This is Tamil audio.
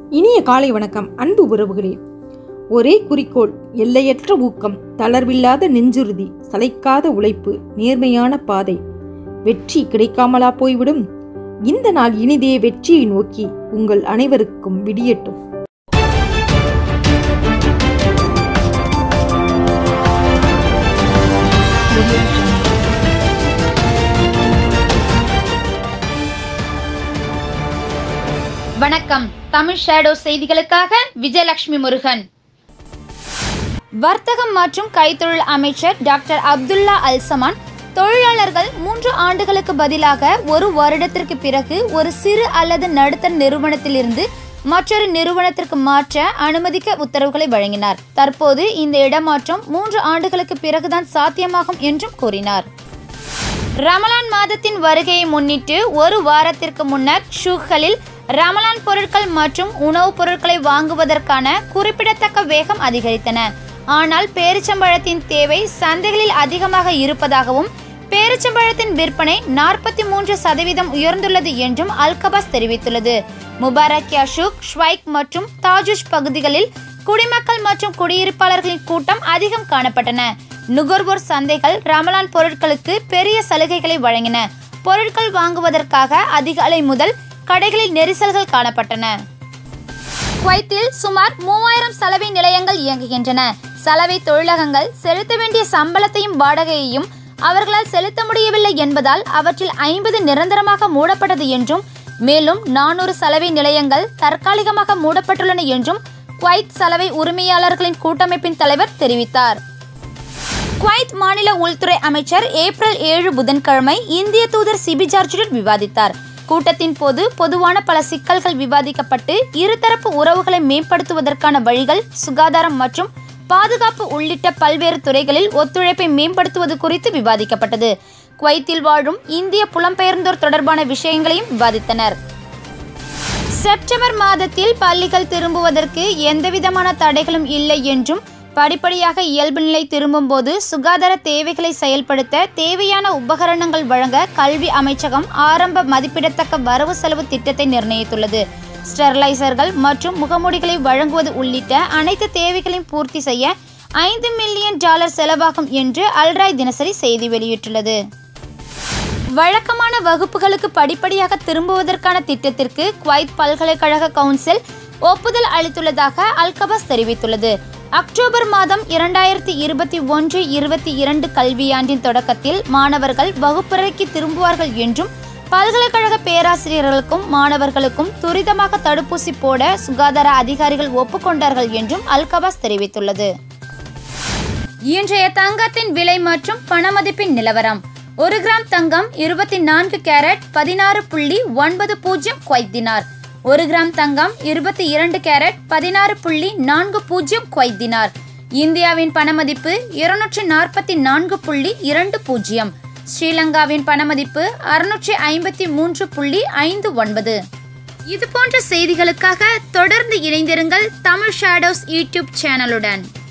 இனிய காலை வணக்கம் அன்பு உறவுகளே. ஒரே குறிக்கோள், எல்லையற்ற ஊக்கம், தளர்வில்லாத நெஞ்சுறுதி, சளைக்காத உழைப்பு, நேர்மையான பாதை. வெற்றி கிடைக்காமலா போய்விடும்? இந்த நாள் இனிதே வெற்றியை நோக்கி உங்கள் அனைவருக்கும் விடியட்டும். வணக்கம். தமிழ் ஷேடோ செய்திகளுக்காக விஜயலட்சுமி முருகன். வர்த்தகம் மற்றும் கைத்தொழில் அமைச்சர் டாக்டர் அப்துல்லா அல்சமான் தொழிலாளர்கள் 3 ஆண்டுகளுக்கு பதிலாக 1 வருடத்திற்கு பிறகு ஒரு சிறு அல்லது நடுத்தர நிறுவனத்திலிருந்து மற்றொரு நிறுவனத்திற்கு மாற்ற அனுமதிக்க உத்தரவுகளை வழங்கினார். தற்போது இந்த இடமாற்றம் 3 ஆண்டுகளுக்கு பிறகுதான் சாத்தியமாகும் என்றும் கூறினார். ரமலான் மாதத்தின் வருகையை முன்னிட்டு 1 வாரத்திற்கு முன்னர் ஷூக்களில் ரமலான் பொருட்கள் மற்றும் உணவுப் பொருட்களை வாங்குவதற்கான குறிப்பிடத்தக்க வேகம் அதிகரித்தன. ஆனால் பேரிச்சம்பழத்தின் தேவை சந்தைகளில் அதிகமாக இருப்பதாகவும் பேரிச்சம்பழத்தின் விற்பனை 43% உயர்ந்துள்ளது என்றும் அல்கபாஸ் தெரிவித்துள்ளது. முபாரக்கியா ஷூக், ஷ்வைக் மற்றும் தாஜூஜ் பகுதிகளில் குடிமக்கள் மற்றும் குடியிருப்பாளர்களின் கூட்டம் அதிகம் காணப்பட்டன. நுகர்வோர் சந்தைகள் ரமலான் பொருட்களுக்கு பெரிய சலுகைகளை வழங்கின. பொருட்கள் வாங்குவதற்காக அதிகாலை முதல் கடைகளில் நெரிசல்கள் காணப்பட்டன. குவைத்தில் சுமார் 3000 சலவை நிலையங்கள் இயங்குகின்றன. சலவை தொழிலகங்கள் செலுத்த வேண்டிய சம்பளத்தையும் வாடகையையும் அவர்களால் செலுத்த முடியவில்லை என்பதால் அவற்றில் 50 நிரந்தரமாக மூடப்பட்டது என்றும் மேலும் 400 சலவை நிலையங்கள் தற்காலிகமாக மூடப்பட்டுள்ளன என்றும் குவைத் சலவை உரிமையாளர்களின் கூட்டமைப்பின் தலைவர் தெரிவித்தார். குவைத் மாநில உள்துறை அமைச்சர் ஏப்ரல் 7 புதன்கிழமை இந்திய தூதர் சிபி ஜார்ஜுடன் விவாதித்தார். கூட்டத்தின் போது பொதுவான பல சிக்கல்கள் விவாதிக்கப்பட்டு இருதரப்பு உறவுகளை மேம்படுத்துவதற்கான வழிகள், சுகாதாரம் மற்றும் பாதுகாப்பு உள்ளிட்ட பல்வேறு துறைகளில் ஒத்துழைப்பை மேம்படுத்துவது குறித்து விவாதிக்கப்பட்டது. குவைத்தில் வாழும் இந்திய புலம்பெயர்ந்தோர் தொடர்பான விஷயங்களையும் விவாதித்தனர். செப்டம்பர் மாதத்தில் பள்ளிகள் திரும்புவதற்கு எந்தவிதமான தடைகளும் இல்லை என்றும் படிப்படியாக இயல்பு நிலை திரும்பும் போது சுகாதார தேவைகளை செயல்படுத்த தேவையான உபகரணங்கள் வழங்க கல்வி அமைச்சகம் ஆரம்ப மதிப்பிடத்தக்க வரவு செலவு திட்டத்தை நிர்ணயித்துள்ளது. ஸ்டெர்லைசர்கள் மற்றும் முகமூடிகளை வழங்குவது உள்ளிட்ட அனைத்து தேவைகளையும் பூர்த்தி செய்ய $5 மில்லியன் செலவாகும் என்று அல்ராய் தினசரி செய்தி வெளியிட்டுள்ளது. வழக்கமான வகுப்புகளுக்கு படிப்படியாக திரும்புவதற்கான திட்டத்திற்கு குவைத் பல்கலைக்கழக கவுன்சில் ஒப்புதல் அளித்துள்ளதாக அல்கபாஸ் தெரிவித்துள்ளது. அக்டோபர் மாதம் 2021-22 கல்வியாண்டின் தொடக்கத்தில் மாணவர்கள் வகுப்பறைக்கு திரும்புவார்கள் என்றும் பல்கலைக்கழக பேராசிரியர்களுக்கும் மாணவர்களுக்கும் துரிதமாக தடுப்பூசி போட சுகாதார அதிகாரிகள் ஒப்புக்கொண்டார்கள் என்றும் அல்கபாஸ் தெரிவித்துள்ளது. இன்றைய தங்கத்தின் விலை மற்றும் பணமதிப்பின் நிலவரம். 1 கிராம் தங்கம் 24 கேரட் 16.90 குவைத் தினார். 1 கிராம் தங்கம் 22 கேரட் 16.40 குவைத் தினார். இந்தியாவின் பணமதிப்பு 244.20. ஸ்ரீலங்காவின் பணமதிப்பு 653.59. இது போன்ற செய்திகளுக்காக தொடர்ந்து இணைந்திருங்கள் தமிழ் ஷேடோஸ் யூடியூப் சேனலுடன்.